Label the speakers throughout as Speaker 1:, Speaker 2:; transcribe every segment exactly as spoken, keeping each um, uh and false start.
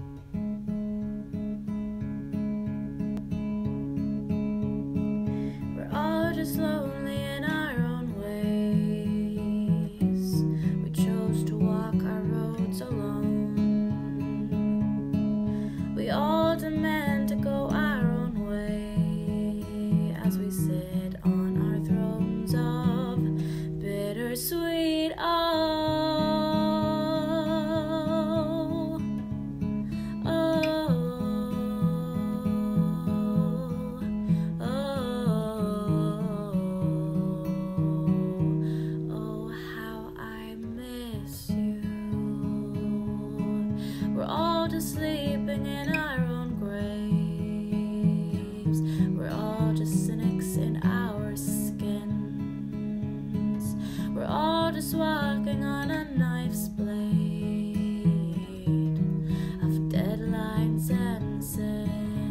Speaker 1: We're all just lonely in our own ways. We chose to walk our roads alone. We all demand to go our own way as we sit on our thrones of bittersweet. Oh, oh, oh, oh, how I miss you. We're all just sleeping in our own graves. We're all just cynics in our skins. We're all just walking on a knife's blade of deadlines and sins.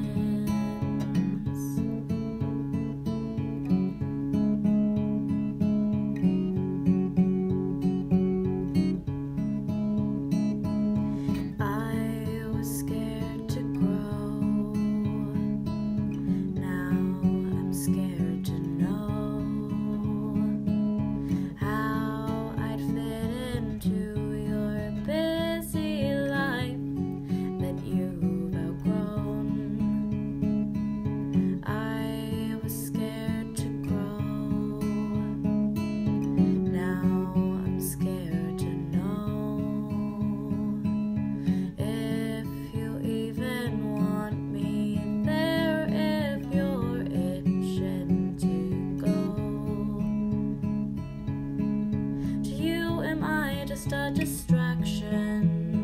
Speaker 1: I was scared to grow. Now I'm scared to know how I'd fit into your busy life that you've outgrown. I was scared to grow. Now I'm scared to know if you even want me there, if you're itching to go. To you, am I just a distraction?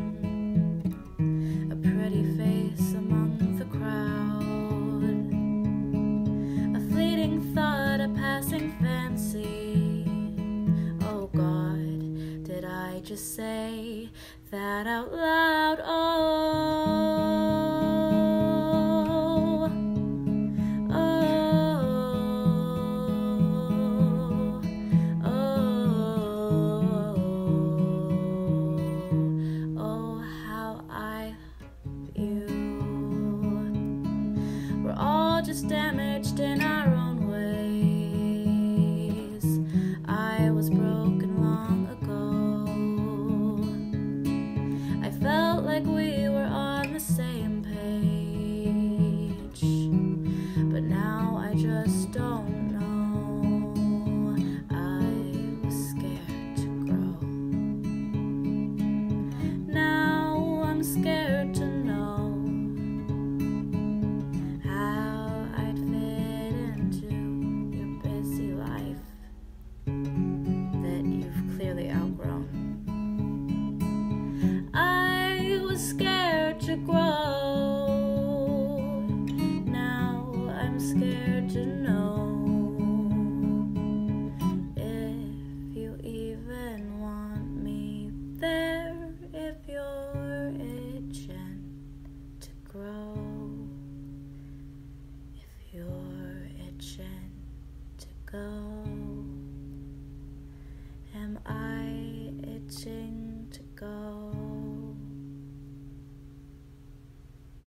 Speaker 1: A pretty face among the crowd, a fleeting thought, a passing fancy. Oh God, did I just say that out loud? Oh, oh, oh, oh, how I love you. We're all just damaged in our own ways. I was broken long ago. I felt like we were on the same page, but now I just don't know. I was scared to grow. Now I'm scared to know how I'd fit into your busy life that you've clearly outgrown. I was scared to grow. Now I'm scared to know if you even want me there, if you're itching to grow, if you're itching to go.